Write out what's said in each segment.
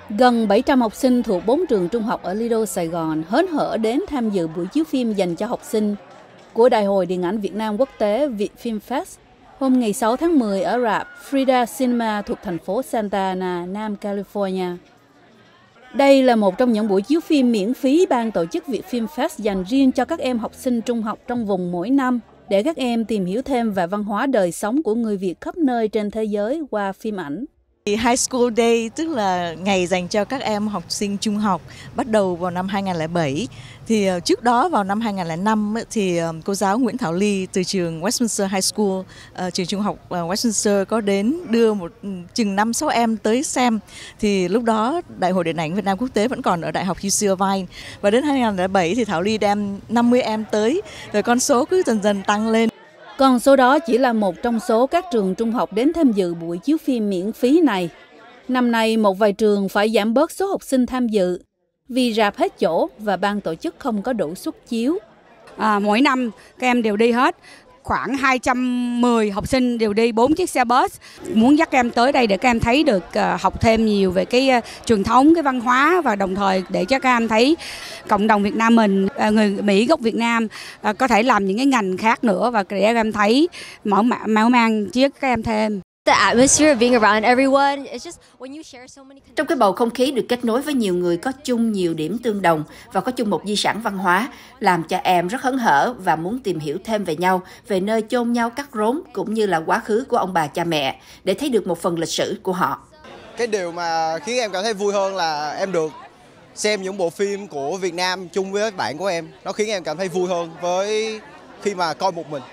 Gần 700 học sinh thuộc 4 trường trung học ở Lido, Sài Gòn hớn hở đến tham dự buổi chiếu phim dành cho học sinh của Đại hội Điện ảnh Việt Nam Quốc tế Vietfilmfest hôm ngày 6 tháng 10 ở rạp Frida Cinema thuộc thành phố Santa Ana, Nam California. Đây là một trong những buổi chiếu phim miễn phí ban tổ chức Vietfilmfest dành riêng cho các em học sinh trung học trong vùng mỗi năm để các em tìm hiểu thêm về văn hóa đời sống của người Việt khắp nơi trên thế giới qua phim ảnh. High School Day tức là ngày dành cho các em học sinh trung học bắt đầu vào năm 2007. Thì trước đó vào năm 2005 thì cô giáo Nguyễn Thảo Ly từ trường Westminster High School, trường trung học Westminster có đến đưa một chừng 5-6 em tới xem. Thì lúc đó Đại hội Điện ảnh Việt Nam Quốc tế vẫn còn ở Đại học UC Irvine. Và đến 2007 thì Thảo Ly đem 50 em tới, rồi con số cứ dần dần tăng lên. Con số đó chỉ là một trong số các trường trung học đến tham dự buổi chiếu phim miễn phí này. Năm nay, một vài trường phải giảm bớt số học sinh tham dự vì rạp hết chỗ và ban tổ chức không có đủ suất chiếu. Mỗi năm các em đều đi hết. Khoảng 210 học sinh đều đi 4 chiếc xe bus. Muốn dắt các em tới đây để các em thấy được học thêm nhiều về cái truyền thống, cái văn hóa và đồng thời để cho các em thấy cộng đồng Việt Nam mình, người Mỹ gốc Việt Nam có thể làm những cái ngành khác nữa và để các em thấy mở mang chiếc các em thêm. Trong cái bầu không khí được kết nối với nhiều người có chung nhiều điểm tương đồng và có chung một di sản văn hóa, làm cho em rất hớn hở và muốn tìm hiểu thêm về nhau, về nơi chôn nhau cắt rốn cũng như là quá khứ của ông bà cha mẹ để thấy được một phần lịch sử của họ. Cái điều mà khiến em cảm thấy vui hơn là em được xem những bộ phim của Việt Nam chung với các bạn của em. Nó khiến em cảm thấy vui hơn với khi mà coi một mình.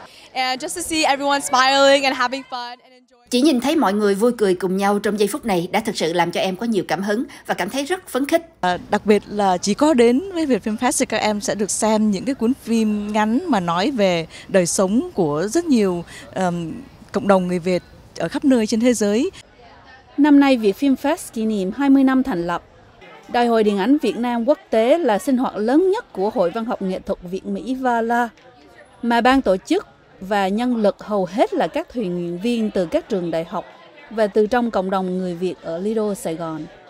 Chỉ nhìn thấy mọi người vui cười cùng nhau trong giây phút này đã thực sự làm cho em có nhiều cảm hứng và cảm thấy rất phấn khích. Đặc biệt là chỉ có đến với Vietfilmfest thì các em sẽ được xem những cái cuốn phim ngắn mà nói về đời sống của rất nhiều cộng đồng người Việt ở khắp nơi trên thế giới. Năm nay, Vietfilmfest kỷ niệm 20 năm thành lập. Đại hội Điện ảnh Việt Nam Quốc tế là sinh hoạt lớn nhất của Hội Văn học Nghệ thuật Việt Mỹ VALA, mà ban tổ chức và nhân lực hầu hết là các thuyền viên từ các trường đại học và từ trong cộng đồng người Việt ở Lido, Sài Gòn.